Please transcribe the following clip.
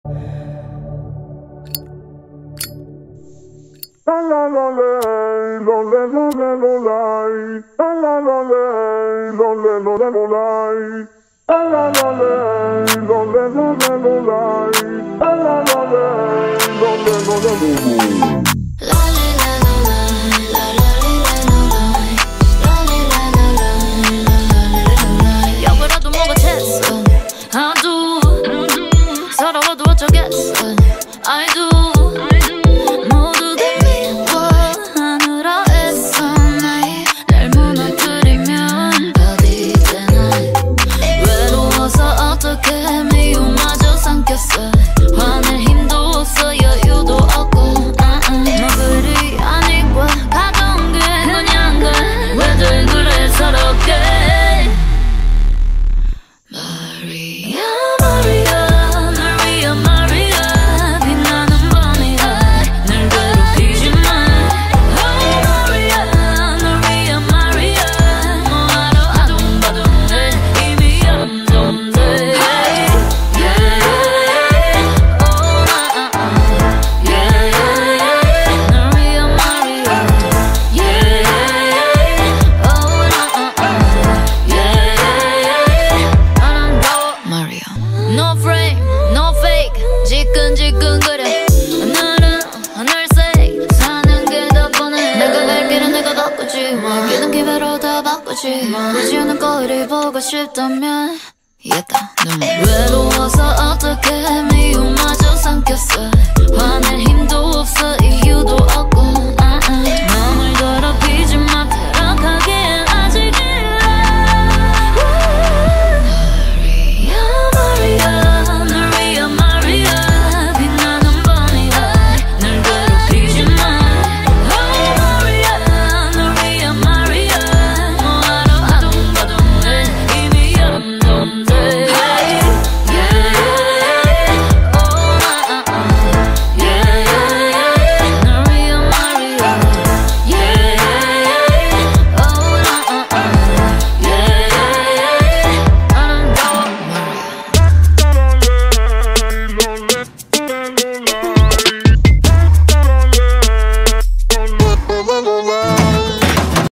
역으로도 뭐가 됐어. I do. 서러워도 어쩌겠어. I do. 모두들 미워하느라 애써. 날 무너뜨리면 어디 되나. 외로워서 어떻게 미움마저 삼켰어. 화낼 힘도 없어 여유도 없고. 너 그리 아니고 가까운 게 그냥 가. 왜들 그래 서럽게. Maria, Maria, Maria, Maria. 빛나는 밤이야 날 괴롭히지 마. Oh Maria, Maria, Maria. 뭐하러 아둥바둥해 이미 염동돼. Hey, yeah, yeah. Oh yeah, yeah, yeah. Maria, Maria. Yeah, yeah. Oh yeah, yeah. Maria. No frame, no fake. 지끈지끈거려. 오늘은 하늘색 사는 게 더 뻔해. 내가 갈 길은 내가 바꾸지. 기는 기회로 다 바꾸지. 보지 않는 거리 보고 싶다면 얘다 눈물. 외로워서 어떻게 미움마저 삼켰어.